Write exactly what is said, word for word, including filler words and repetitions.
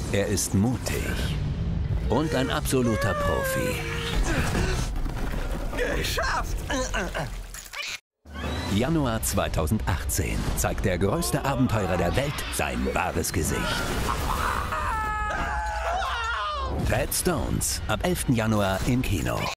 Er ist mutig und ein absoluter Profi. Geschafft! Januar zweitausendachtzehn zeigt der größte Abenteurer der Welt sein wahres Gesicht. Red Stones, ab elften Januar im Kino.